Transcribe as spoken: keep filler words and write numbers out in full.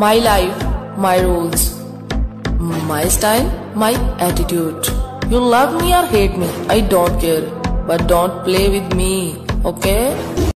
My life, my rules. My style, my attitude. You love me or hate me, I don't care. But don't play with me, okay?